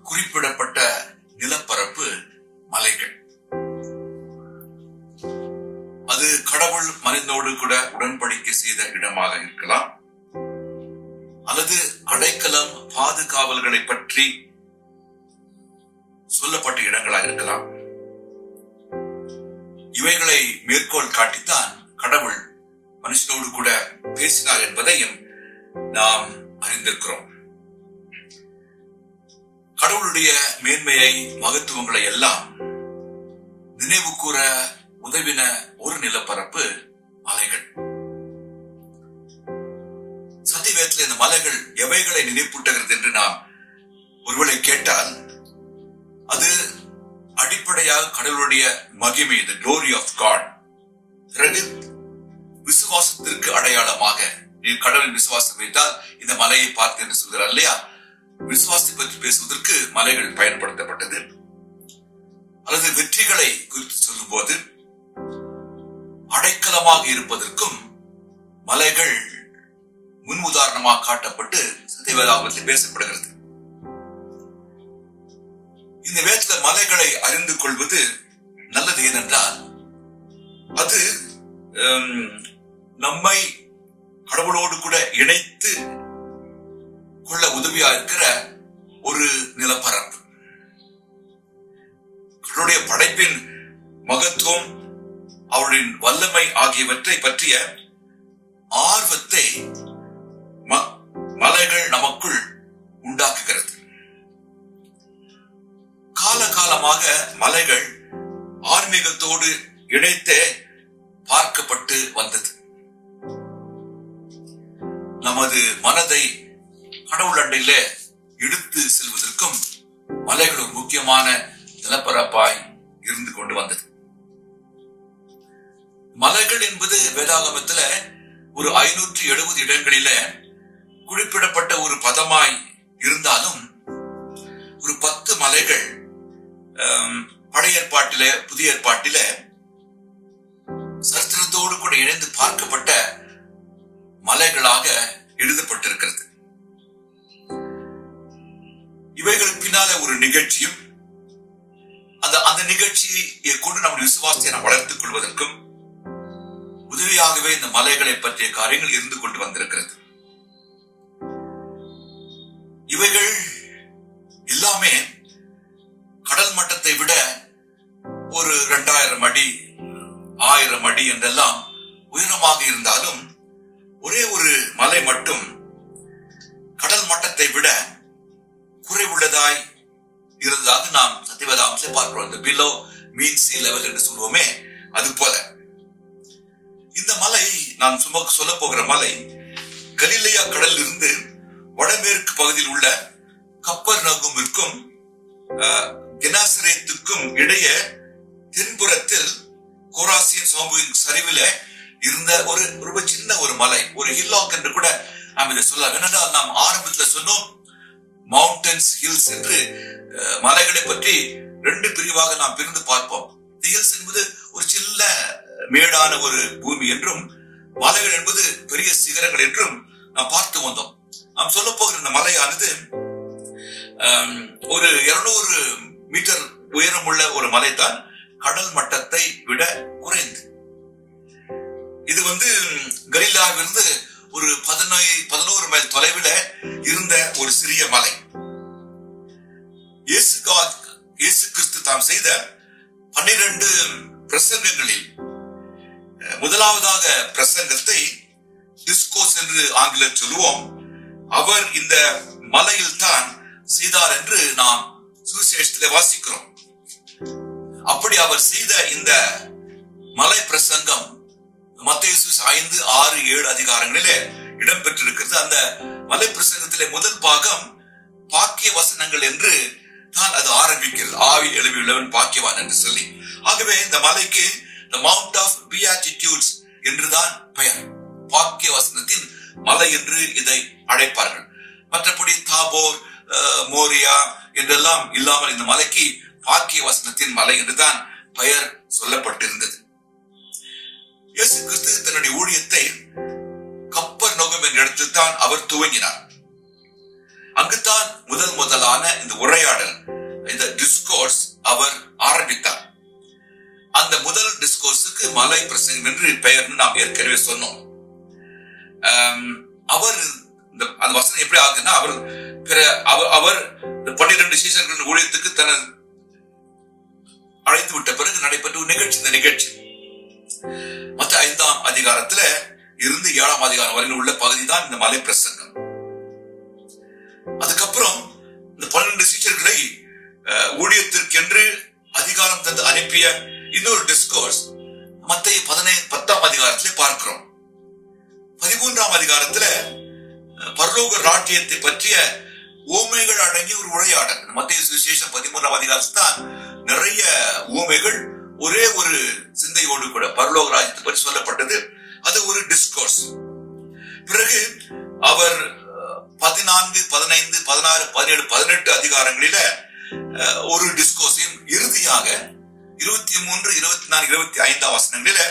குறிப்பிடப்பட்ட நிலப்பரப்பு மலைகள். அது கடவுள் மனிதனோடு கூட உடன்படிக்கை செய்த இடமாக இருக்கலாம், அல்லது அடைக்கலம் பாதுகாவல்களை பற்றி சொல்லப்பட்ட இடங்களாக இருக்கலாம். இவைகளை மேற்கோள் காட்டித்தான் கடவுள் மனுஷனோடு கூட பேசினார் என்பதையும் நாம் அறிந்திருக்கிறோம். கடவுளுடைய மேன்மையை, மகத்துவங்களை எல்லாம் நினைவு கூற உதவின ஒரு நிலப்பரப்பு மலைகள். சத்தியவேதத்தில் இந்த மலைகள் எவைகளை நினைப்பூட்டுகிறது என்று நாம் ஒருவேளை கேட்டால், அது அடிப்படையாக கடவுளுடைய மகிமை, the glory of God. விசுவாசத்திற்கு அடையாளமாக, நீ கடவுளின் விசுவாசம் வைத்தால் இந்த மலையை பார்த்து என்று சொல்கிறார் இல்லையா? விசுவாசத்தை பற்றி பேசுவதற்கு மலைகள் பயன்படுத்தப்பட்டது. அல்லது வெற்றிகளை குறித்து சொல்லும் போது அடைக்கலமாக இருப்பதற்கும் மலைகள் முன் உதாரணமாக காட்டப்பட்டு சத்தியவேதாகமத்தில் பேசப்படுகிறது. இந்த வேதத்துல மலைகளை அறிந்து கொள்வது நல்லது. ஏனென்றால் அது நம்மை கடவுளோடு கூட இணைத்து கொள்ள உதவியா இருக்கிற ஒரு நிலப்பரப்பு. கடவுளுடைய படைப்பின் மகத்துவம், அவருடைய வல்லமை ஆகியவற்றை பற்றிய ஆர்வத்தை மலைகள் நமக்குள் உண்டாக்குகிறது. காலகாலமாக மலைகள் ஆன்மீகத்தோடு இணைத்தே பார்க்கப்பட்டு வந்தது. நமது மனதை கடவுள் அண்டையில எடுத்து செல்வதற்கும் மலைகள் ஒரு முக்கியமான நிலப்பரப்பாய் இருந்து கொண்டு வந்தது. மலைகள் என்பது வேதாகமத்துல ஒரு 570 இடங்களில குறிப்பிடப்பட்ட ஒரு பதமாய் இருந்தாலும், ஒரு 10 மலைகள் பழைய ஏற்பாட்டில, புதிய ஏற்பாட்டில சரித்திரத்தோடு கூட இணைந்து பார்க்கப்பட்ட மலைகளாக எழுதப்பட்டிருக்கிறது. இவைகளுக்கு பின்னால ஒரு நிகழ்ச்சியும், அந்த நிகழ்ச்சியை கொண்டு நம்முடைய விசுவாசத்தை நாம் வளர்த்துக் கொள்வதற்கும் உதவியாகவே இந்த மலைகளை பற்றிய காரியங்கள் இருந்து கொண்டு வந்திருக்கிறது. இவைகள் எல்லாமே கடல் மட்டத்தை விட ஒரு 2000 அடி 1000 அடி என்றெல்லாம் உயரமாக இருந்தாலும், ஒரே ஒரு மலை மட்டும் கடல் மட்டத்தை விட குறைவுள்ளதாய் இருந்ததாக நாம் சத்தியவேதாகமத்தில் பார்க்கிறோம். இந்த பிலோ மீன் சீ லெவல் என்று சொல்லுவோமே, அது போல இந்த மலை, நான் சும்மா சொல்ல போகிற மலை, கலிலேயா கடலில் இருந்து வடமேற்கு பகுதியில் உள்ள கப்பர்நகூமிற்கும் கெனாசரேத்துக்கும் இடையே தென்புறத்தில் கோராசின் சமபூமியின் சரிவில இருந்த ஒரு சின்ன ஒரு மலை, ஒரு ஹில்லாக் என்று கூட நாம் இதை சொல்லலாம். ஏனென்றால் நாம் ஆரம்பத்தில் சொன்னோம், மவுண்டன்ஸ், ஹில்ஸ் என்று மலைகளை பற்றி 2 பிரிவாக நாம் பிரிந்து பார்ப்போம். ஹில்ஸ் என்பது ஒரு சின்ன மேடான ஒரு பூமி என்றும், மலைகள் என்பது பெரிய சிகரங்கள் என்றும் நாம் பார்த்து வந்தோம். நாம் சொல்ல போகிற இந்த மலையானது ஒரு 200 மீட்டர் உயரமுள்ள ஒரு மலைதான், கடல் மட்டத்தை விட குறைந்து. இது கலிலேயாவிலிருந்து ஒரு 11 மைல் தொலைவில் இருந்த ஒரு சிறிய மலை. இயேசு கிறிஸ்து தாம் செய்த 12 பிரசங்கங்களில் முதலாவதாக பிரசங்கத்தை டிஸ்கோஸ் என்று ஆங்கிலம் சொல்லுவோம், அவர் இந்த மலையில் தான் செய்தார் என்று நாம் சுவிசேஷத்தில் வாசிக்கிறோம். அப்படி அவர் செய்த இந்த மலை பிரசங்கம் மத்தேயு 5, 6, 7 அதிகாரங்களிலே இடம்பெற்றிருக்கிறது. அந்த மலை பிரசங்கத்திலே முதல் பாகம் பாக்கிய வசனங்கள் என்று தான் அது ஆரம்பிக்கிறது. ஆவி எழுவியுள்ளவன் பாக்கியவான் என்று சொல்லி. ஆகவே இந்த மலைக்கு the Mount of Beatitudes என்றுதான் பெயர். பாக்கிய வசனத்தின் மலை என்று இதை அழைப்பார்கள். மற்றபடி தாபோர், மோரியா என்றெல்லாம் இல்லாமல் இந்த மலைக்கு பாக்கிய வசனத்தின் மலை என்றுதான் பெயர் சொல்லப்பட்டிருந்தது. இயேசு கிறிஸ்து தன்னுடைய ஊழியத்தை கப்பர்நகூம் என்ற இடத்தில் தான் அவர் துவங்கினார். அங்குதான் முதலான இந்த உரை உரையாடல், இந்த டிஸ்கோர்ஸ் அவர் ஆரம்பித்தார். அந்த முதல் டிஸ்கோர்ஸுக்கு மலை பிரசங்கம் என்று பெயர்னு நாம் ஏற்கனவே சொன்னோம். அவர் அந்த வசனம் எப்படி ஆகுதுன்னா, அவர் 12 சீஷர்களின் ஊழியத்துக்கு தன்னை அழைத்து விட்ட பிறகு நடைபெற்ற ஒரு நிகழ்ச்சி. இந்த நிகழ்ச்சி மத்த 5ஆம் அதிகாரத்துல இருந்து 7ஆம் அதிகாரம் வரையில் உள்ள பகுதி தான் இந்த மலை பிரசங்கம். அதுக்கப்புறம் இந்த 12 சீஷர்களை ஊழியத்திற்கென்று அதிகாரம் தந்து அனுப்பிய இன்னொரு டிஸ்கோர்ஸ் மத்திய 10ஆம் அதிகாரத்திலே பார்க்கிறோம். 13ஆம் அதிகாரத்துல பரலோக ராஜ்யத்தை பற்றிய ஊமைகள் அடங்கிய ஒரு உரையாடல். மத்திய சுவிசேஷம் 13ஆம் அதிகாரத்தில் தான் நிறைய ஊமைகள் ஒரே ஒரு சிந்தையோடு கூட பரலோக ராஜ்யத்தை பற்றி சொல்லப்பட்டது. அது ஒரு டிஸ்கோர்ஸ். பிறகு அவர் 14, 15, 16, 17, 18 அதிகாரங்களில ஒரு டிஸ்கோர்ஸையும், இறுதியாக 23, 24, 25 வசனங்களில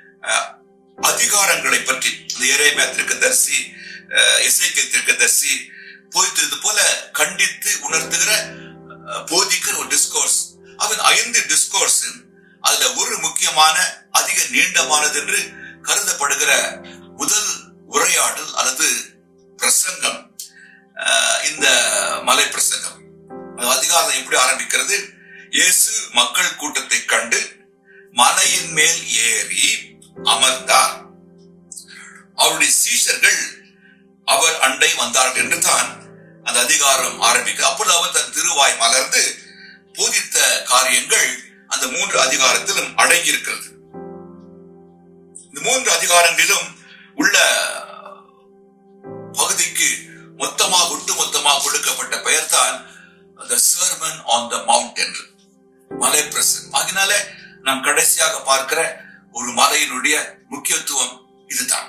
அதிகாரங்களை பற்றி எரேமியா தீர்க்கதரிசி, எசேக்கியேல் தீர்க்கதரிசி போதித்தது போல கண்டித்து உணர்த்துகிற போதிக்கிற ஒரு டிஸ்கோர்ஸ். அவன் 5 டிஸ்கோர்ஸ். அதுல ஒரு முக்கியமான அதிக நீண்டமானது என்று கருதப்படுகிற முதல் உரையாடல் அல்லது பிரசங்கம் இந்த மலை பிரசங்கம். அதிகாரம் எப்படி ஆரம்பிக்கிறது? இயேசு மக்கள் கூட்டத்தை கண்டு மலையின் மேல் ஏறி அமர்ந்தார். அவருடைய சீஷர்கள் அவர் அண்டை வந்தார்கள் என்று தான் அந்த அதிகாரம் ஆரம்பிக்க. அப்பொழுது அவர் தன் திருவாய் மலர்ந்து போதித்த காரியங்கள் அந்த 3 அதிகாரத்திலும் அடங்கி இருக்கிறது. இந்த 3 அதிகாரங்களிலும் உள்ள பகுதிக்கு ஒட்டுமொத்தமாக கொடுக்கப்பட்ட பெயர் தான் The Sermon on the Mount என்று, மலை பிரசங்கம். ஆகினால நாம் கடைசியாக பார்க்கிற ஒரு மலையினுடைய முக்கியத்துவம் இதுதான்.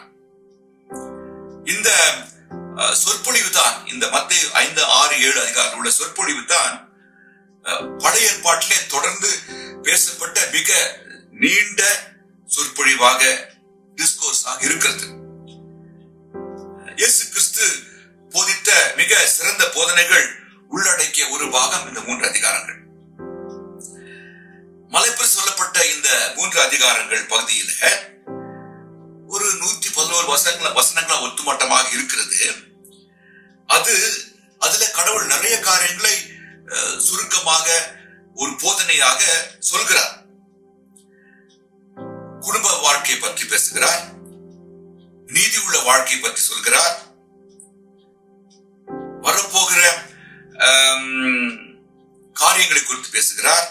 இந்த சொற்பொழிவு தான், இந்த மத்தேயு 5, 6, 7 அதிகாரத்தில் உள்ள சொற்பொழிவு தான் பழைய ஏற்பாட்டிலே தொடர்ந்து பேசப்பட்ட மிக நீண்ட சொற்பொழிவாக, டிஸ்கோர்ஸாக இருக்கிறது. இயேசு கிறிஸ்து போதித்த மிக சிறந்த போதனைகள் உள்ளடக்கிய ஒரு பாகம் இந்த 3 அதிகாரங்கள். மலைப்பில் சொல்லப்பட்ட இந்த 3 அதிகாரங்கள் பகுதியில ஒரு 111 வசனங்கள் ஒட்டுமொத்தமாக இருக்கிறது. அதுல கடவுள் நிறைய காரியங்களை சுருக்கமாக ஒரு போதனையாக சொல்கிறார். குடும்ப வாழ்க்கை பற்றி பேசுகிறார், நீதி உள்ள வாழ்க்கை பற்றி சொல்கிறார், வரப்போகிற காரியங்களை குறித்து பேசுகிறார்,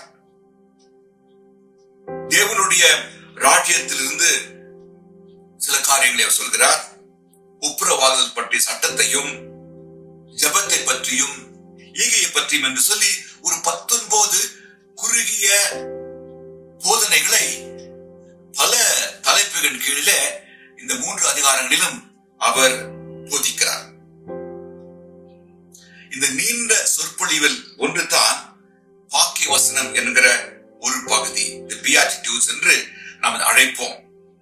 தேவனுடைய ராஜ்யத்திலிருந்து சில காரியங்களை அவர் சொல்கிறார், ஒப்புரவாதல் பற்றிய சட்டத்தையும் ஜபத்தை பற்றியும் ஈகையை பற்றியும் என்று சொல்லி ஒரு 19 குறுகிய போதனைகளை பல தலைப்புகளின் கீழே இந்த 3 அதிகாரங்களிலும் அவர் போதிக்கிறார். இந்த நீண்ட சொற்பொழிவில் ஒன்று தான் பாக்கிய வசனம் என்கிற ஒரு பகுதி, The Beatitudes என்று நாம் அழைப்போம்.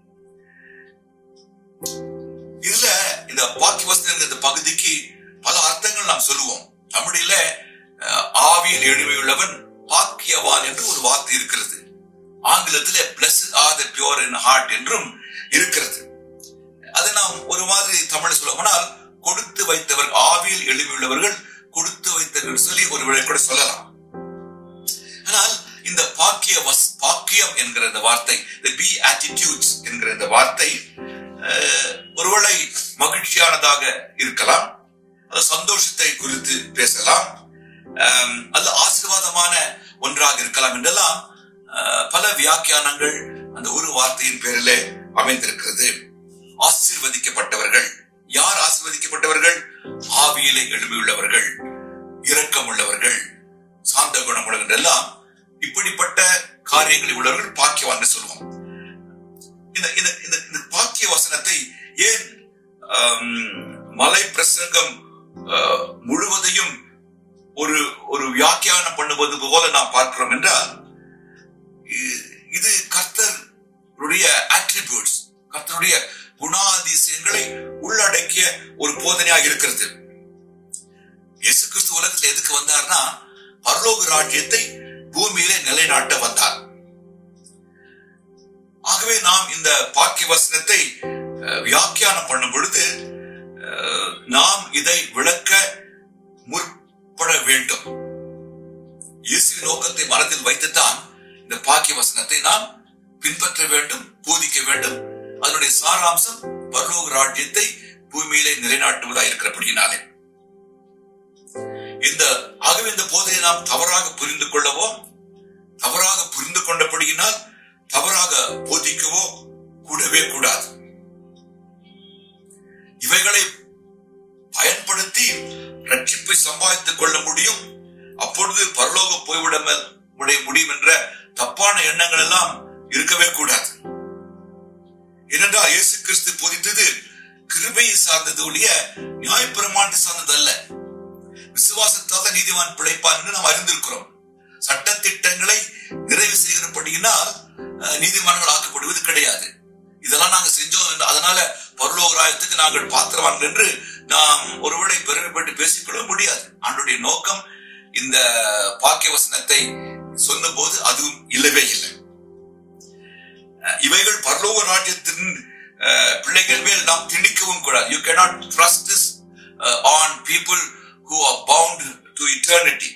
இதுல இந்த பாக்கிய வசனம் என்ற பகுதிக்கு பல அர்த்தங்கள் நாம் சொல்லுவோம். தமிழில ஆவியில் எளிமையுள்ளவன் பாக்கியவான் என்று ஒரு வார்த்தை இருக்கிறது. ஆங்கிலத்திலே blessed are the pure in heart என்றும் இருக்கிறது. அதை நாம் ஒரு மாதிரி தமிழ் சொல்லப்போனால் கொடுத்து வைத்தவர், ஆவியில் எளிமையுள்ளவர்கள் கொடுத்து வைத்தவர் சொல்லி ஒரு விட கூட சொல்லலாம். ஆனால் இந்த பாக்கியம் என்கிற இந்த வார்த்தை, the Beatitudes என்கிற இந்த வார்த்தை ஒருவேளை மகிழ்ச்சியானதாக இருக்கலாம், அது சந்தோஷத்தை குறித்து பேசலாம், அல்லது ஆசீர்வாதமான ஒன்றாக இருக்கலாம் என்றெல்லாம் பல வியாக்கியானங்கள் அந்த ஒரு வார்த்தையின் பேரிலே அமைந்திருக்கிறது. ஆசீர்வதிக்கப்பட்டவர்கள் யார்? ஆசீர்வதிக்கப்பட்டவர்கள் ஆவியிலே எளிமையுள்ளவர்கள், இரக்கம் உள்ளவர்கள், சாந்த குணம் உள்ளவர்கள், எல்லாம் இப்படிப்பட்ட காரியங்களை உள்ளவர்கள் பாக்கியவான் சொல்லுவோம். இந்த பாக்கிய வசனத்தை ஏன் மலை பிரசங்கம் முழுவதையும் ஒரு வியாக்கியானம் பண்ணுவது போல நாம் பார்க்கிறோம் என்றால், இது கர்த்தருடைய அட்ரிபியூட்ஸ், கர்த்தருடைய குணாதிசயங்களை உள்ளடக்கிய ஒரு போதனையாக இருக்கிறது. இயேசு கிறிஸ்து உலகத்துல எதுக்கு வந்தார்னா, பரலோக ராஜ்யத்தை பூமியிலே நிலைநாட்ட வந்தார். ஆகவே நாம் இந்த பாக்கிய வசனத்தை வியாக்கியானம் பண்ணும் பொழுது நாம் இதை விளக்க முற்பட வேண்டும். இயேசுவின் நோக்கத்தை மனதில் வைத்துத்தான் இந்த பாக்கிய வசனத்தை நாம் பின்பற்ற வேண்டும், போதிக்க வேண்டும். அதனுடைய சாராம்சம் பரலோக ராஜ்யத்தை பூமியிலே நிலைநாட்டுவதாக இருக்கிறபடியினாலே ஆகவே இந்த போதையை நாம் தவறாக புரிந்து கொள்ளவோ, தவறாக புரிந்து கொண்டபடியினால் தவறாக போதிக்கவோ கூடவே கூடாது. இவைகளை பயன்படுத்தி ரட்சிப்பை சம்பாதித்துக் கொள்ள முடியும், அப்பொழுது பரலோக போய்விட முடியும் என்ற தப்பான எண்ணங்கள் எல்லாம் இருக்கவே கூடாது. ஏனென்றால் இயேசு கிறிஸ்து போதித்தது கிருபையை சார்ந்தது ஒழிய நியாயப்பிரமாணத்தை சார்ந்தது அல்ல. விசுவாசத்தால் நீதிமான் பிழைப்பான் என்று நாம் அறிந்திருக்கிறோம். சட்டத்திட்டங்களை நிறைவு செய்கிறபடியினால் நீதிமான்கள் ஆக்கப்படுவது கிடையாது. இதெல்லாம் நாங்கள் செஞ்சோம், அதனால பரலோக ராஜ்யத்துக்கு நாங்கள் பாத்திரவான்கள் என்று நாம் ஒருவேளை பெருமைப்பட்டு பேசிக்கொள்ள முடியாது. ஆண்டவருடைய நோக்கம் இந்த பாக்கிய வசனத்தை சொன்ன போது அதுவும் இல்லவே இல்லை. இவைகள் பரலோக ராஜ்யத்தின் பிள்ளைகள் மேல் நாம் திணிக்கவும் கூடாது. You cannot thrust this on people who are bound to eternity.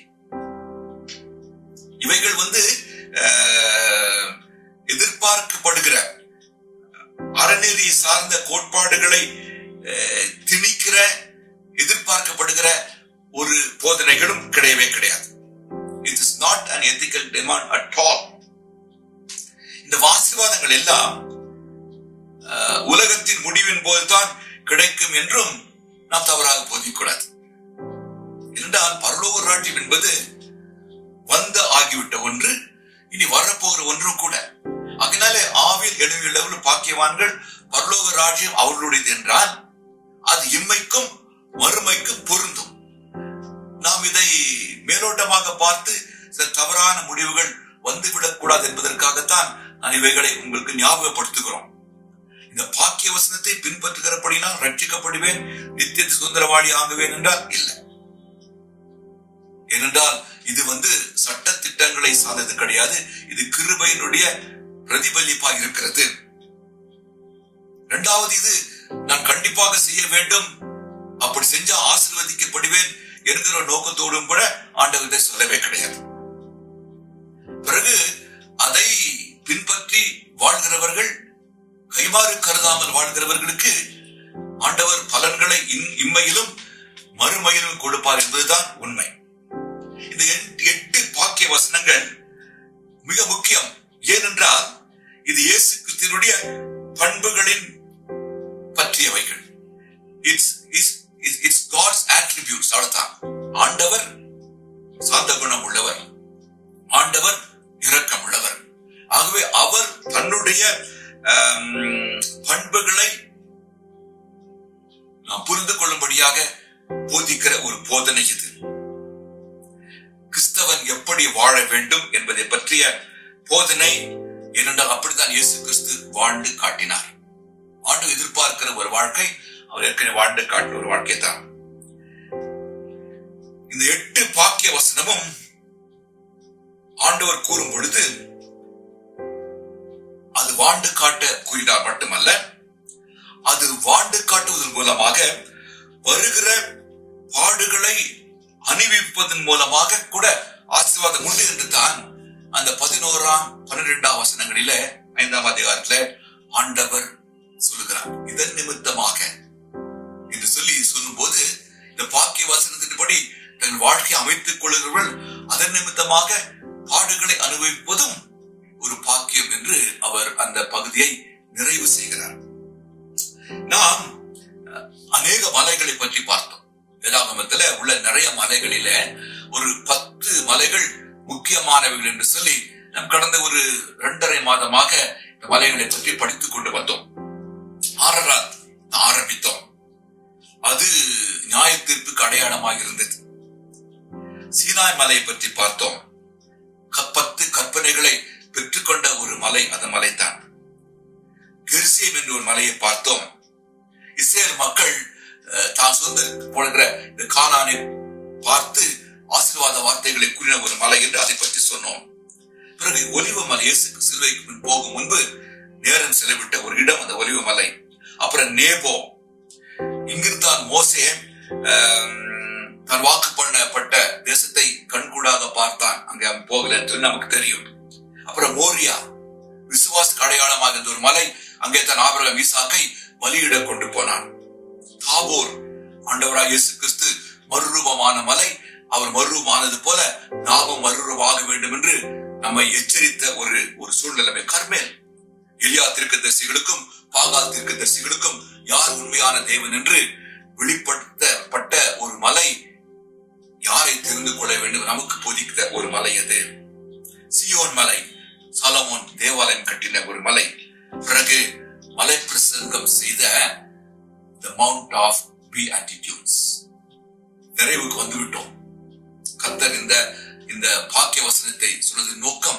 இவைகள் எதிர்பார்க்கப்படுகிற அறநெறி சார்ந்த கோட்பாடுகளை திணிக்கிற எதிர்பார்க்கப்படுகிற ஒரு போதனைகளும் கிடையவே கிடையாது. It is not an ethical demand at all. இந்த ஆசீர்வாதங்கள் எல்லாம் உலகத்தின் முடிவின் போதுதான் கிடைக்கும் என்றும் நாம் தவறாக போதிக்கூடாது. என்றால் பரலோக ராஜ்யம் என்பது வந்த ஆகிவிட்ட ஒன்று, இனி வரப்போகிற ஒன்றும் கூட. அதனாலே ஆவில் எழுவியுள்ளவர்கள் பாக்கியவான்கள், பரலோக ராஜ்யம் அவர்களுடையது என்றால் அது இம்மைக்கும் மறுமைக்கும் பொருந்தும். நாம் இதை மேலோட்டமாக பார்த்து சில தவறான முடிவுகள் வந்துவிடக் கூடாது என்பதற்காகத்தான் நான் இவைகளை உங்களுக்கு ஞாபகப்படுத்துகிறோம். இந்த பாக்கிய வசனத்தை பின்பற்றுகிறபடினால் ரட்சிக்கப்படுவேன், நித்திய சுதந்திரவாளி ஆகுவேன் என்றால் இல்லை. ஏனென்றால் இது சட்ட திட்டங்களை சார்ந்தது கிடையாது. இது கிருபையினுடைய பிரதிபலிப்பாக இருக்கிறது. இரண்டாவது, இது நான் கண்டிப்பாக செய்ய வேண்டும், அப்படி செஞ்சா ஆசீர்வதிக்கப்படுவேன் என்கிற நோக்கத்தோடும் கூட ஆண்டவர்கிட்ட சொல்லவே கிடையாது. பிறகு அதை பின்பற்றி வாழ்கிறவர்கள், கைமாறு கருதாமல் வாழ்கிறவர்களுக்கு ஆண்டவர் பலன்களை இம்மையிலும் மறுமையிலும் கொடுப்பார் என்பதுதான் உண்மை. இந்த 8 பாக்கிய வசனங்கள் மிக முக்கியம். ஏனென்றால் இது இயேசு கிறிஸ்துவினுடைய பண்புகளின் பற்றியவைகள். It's God's attributes. அவ்வளவுதான். ஆண்டவர் சாந்த குணம் உள்ளவர், ஆண்டவர் இரக்கம் உள்ளவர். ஆகவே அவர் தன்னுடைய பண்புகளை நாம் புரிந்து கொள்ளும்படியாக போதிக்கிற ஒரு போதனை இது. கிறிஸ்தவன் எப்படி வாழ வேண்டும் என்பதை பற்றிய போதனை. ஏனென்றால் அப்படித்தான் இயேசு கிறிஸ்து வாழ்ந்து காட்டினார். ஆண்டு எதிர்பார்க்கிற ஒரு வாழ்க்கை, அவர் ஏற்கனவே வாழ்ந்து காட்டின ஒரு வாழ்க்கை தான். இந்த 8 பாக்கிய வசனமும் ஆண்டவர் கூறும் பொழுது அது வாழ்ந்து காட்ட கூறினார் மட்டுமல்ல, அது வாழ்ந்து காட்டுவதன் மூலமாக வருகிற பாடுகளை அனுபவிப்பதன் மூலமாக கூட ஆசீர்வாதம் உண்டு என்று தான் அந்த 11ஆம் 12ஆம் வசனங்களிலே 5ஆம் அதிகாரத்துல ஆண்டவர் சொல்லுகிறார். இதன் நிமித்தமாக என்று சொல்லும் போது இந்த பாக்கிய வசனத்தின்படி தன் வாழ்க்கையை அமைத்துக் கொள்கிறவர்கள் அதன் நிமித்தமாக பாடுகளை அனுபவிப்பதும் ஒரு பாக்கியம் என்று அவர் அந்த பகுதியை நிறைவு செய்கிறார். நாம் அநேக மலைகளை பற்றி பார்த்தோம். வேதாகமத்துல உள்ள நிறைய மலைகளில ஒரு 10 மலைகள் முக்கியமானவைகள் என்று சொல்லி நாம் கடந்த ஒரு 2.5 மாதமாக இந்த மலைகளை பற்றி படித்துக் கொண்டு வந்தோம். ஆரம்பித்தோம். அது நியாய தீர்ப்புக்கு அடையாளமாக இருந்தது. சீனாய் மலையை பற்றி பார்த்தோம். 10 கற்பனைகளை பெற்றுக்கொண்ட ஒரு மலை அந்த மலைதான். கெர்சியம் என்ற ஒரு மலையை பார்த்தோம். இஸ்ரேல் மக்கள் தான் சொந்த போடுகிற இந்த கானானை பார்த்து ஆசீர்வாத வார்த்தைகளை கூறின ஒரு மலை என்று அதை பற்றி சொன்னோம். பிறகு ஒலிவ மலை, இயேசுக்கு சிலுவைக்கு போகும் முன்பு நேரம் செலவிட்ட ஒரு இடம் அந்த ஒலிவ மலை. அப்புறம் நேபோ, இங்கிருந்தான் மோசே தான் வாக்கு பண்ணப்பட்ட தேசத்தை கண்கூடாக பார்த்தான். அங்க போகல என்று நமக்கு தெரியும். அப்புறம் மோரியா, விசுவாச அடையாளமாக இருந்த ஒரு மலை, அங்கே தான் ஆபிரகாம் ஈசாக்கை பலியிட கொண்டு போனான். தாபோர், ஆண்டவராய் இயேசு கிறிஸ்து மறுரூபமான மலை. அவர் மறுரூபமானது போல நாமும் மறுரூபமாக வேண்டும் என்று நம்மை எச்சரித்த ஒரு சூழ்நிலைமை. கர்மேல், எலியா தீர்க்கதரிசிகளுக்கும் பாகால் தீர்க்கதரிசிகளுக்கும் யார் உண்மையான தேவன் என்று வெளிப்படுத்தப்பட்ட ஒரு மலை. யாரை தெரிந்து கொள்ள வேண்டும் நமக்கு போதித்த ஒரு மலை அது. சியோன் மலை, சாலமோன் தேவாலயம் கட்டின ஒரு மலை. பிறகு மலை பிரசங்கம் செய்த the Mount of Beatitudes. நிறைவுக்கு வந்துவிட்டோம். கர்த்தர் இந்த பாக்கிய வசனத்தை சொல்வதன் நோக்கம்,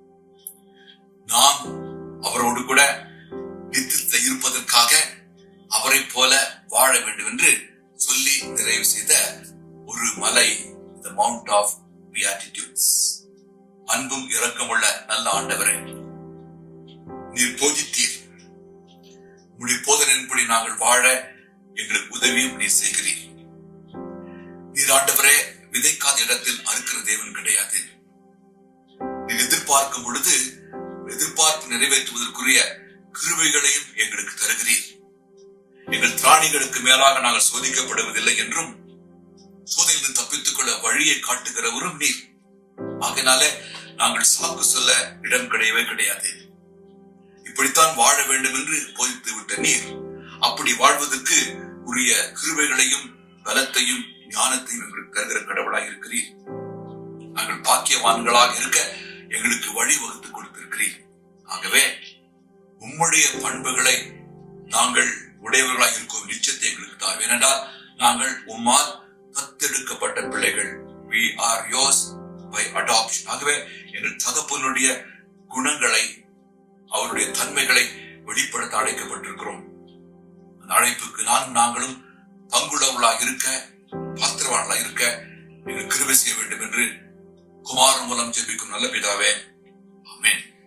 நாம் அவரோடு கூட நித்தியத்தில் இருப்பதற்காக அவரை போல வாழ வேண்டும் என்று சொல்லி நிறைவு செய்த ஒரு மலை, the Mount of Beatitudes. அன்பும் இரக்கமுள்ள நல்ல ஆண்டவரே, நீர் போதித்தீர். உம்முடைய போதனையின்படி நாங்கள் வாழ எங்களுக்கு உதவியும் நீர் செய்கிறீர். நீர் ஆண்டவரே விதைக்காத இடத்தில் அறுக்கிற தேவன் கிடையாது. நீர் எதிர்பார்க்கும் பொழுது எதிர்பார்ப்பு நிறைவேற்றுவதற்குரிய கிருபைகளையும் எங்களுக்கு தருகிறீர். எங்கள் திராணிகளுக்கு மேலாக நாங்கள் சோதிக்கப்படுவதில்லை என்றும் சோதனையிலிருந்து தப்பித்துக் கொள்ள வழியை காட்டுகிறவரும் நீர். ஆகையினால நாங்கள் சாக்கு சொல்ல இடம் கிடையவே கிடையாது. இப்படித்தான் வாழ வேண்டும் என்று போதித்து விட்ட நீர் அப்படி வாழ்வதற்கு உரிய கிருபைகளையும் பலத்தையும் ஞானத்தையும் எங்களுக்கு தருகிற கடவுளாக இருக்கிறீர். நாங்கள் பாக்கியவான்களாக இருக்க எங்களுக்கு வழி வகுத்து கொடுத்திருக்கிறீர். ஆகவே உம்முடைய பண்புகளை நாங்கள் உடையவர்களாக இருக்கும் நிச்சயத்தை எங்களுக்கு தான். ஏனென்றால் நாங்கள் உம்மால் தத்தெடுக்கப்பட்ட பிள்ளைகள். We are yours by adoption. ஆகவே எங்கள் தகப்பனுடைய குணங்களை, அவருடைய தன்மைகளை வெளிப்படுத்த அழைக்கப்பட்டிருக்கிறோம். அந்த அழைப்புக்கு நாங்களும் பங்குள்ளவர்களாக இருக்க, பாத்திரவான்களாக இருக்க எங்களுக்கு கிருபை செய்ய வேண்டும் என்று குமாரன் மூலம் ஜெபிக்கும் நல்ல பிதாவே, ஆமென்.